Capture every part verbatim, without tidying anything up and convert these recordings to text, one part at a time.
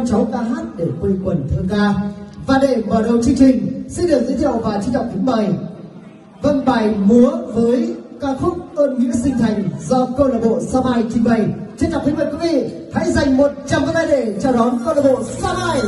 cháu ca hát để quây quần thơ ca. Và để mở đầu chương trình, xin được giới thiệu và trân trọng kính mời vâng bài múa với ca khúc Ơn Nghĩa Sinh Thành do câu lạc bộ Sao Mai trình bày. Trân trọng kính mời quý vị hãy dành một tràng vỗ tay để chào đón câu lạc bộ Sao Mai.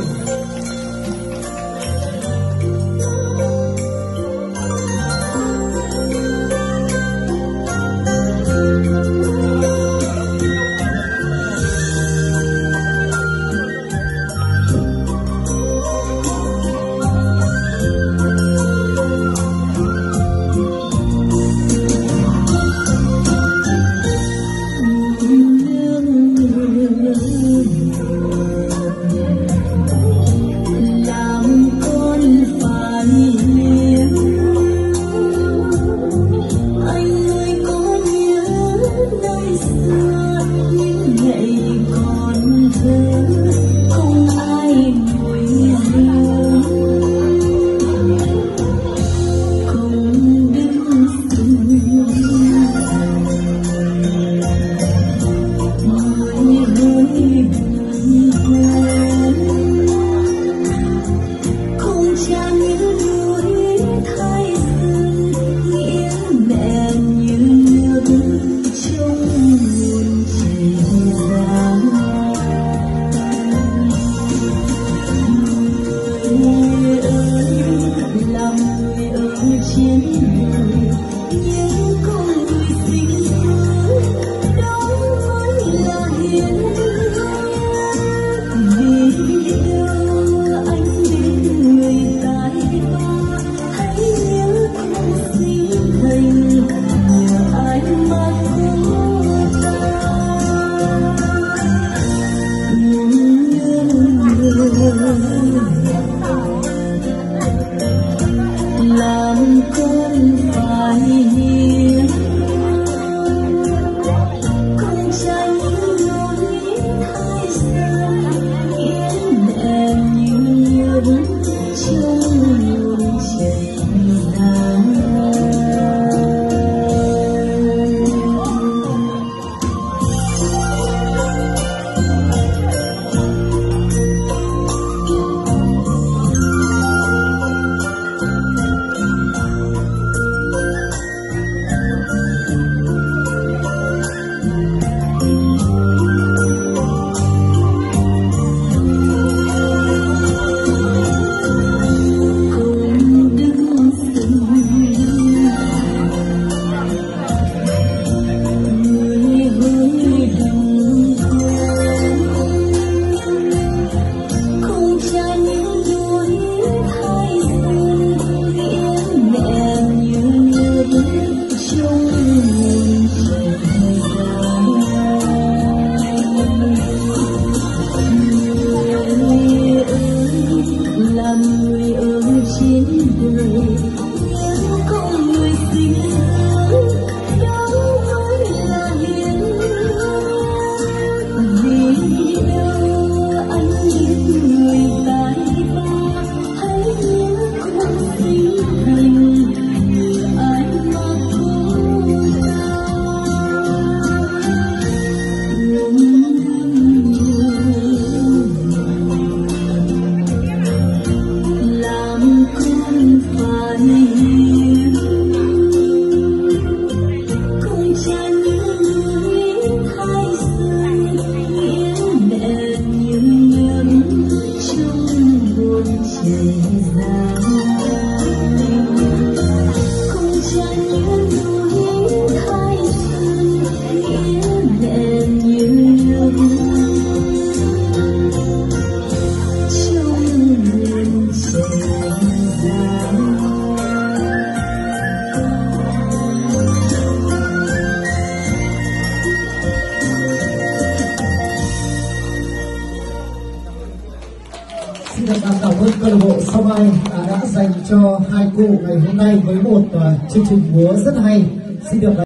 Xin được cảm ơn câu lạc bộ Sao Mai đã dành cho hai cô ngày hôm nay với một uh, chương trình múa rất hay. Xin được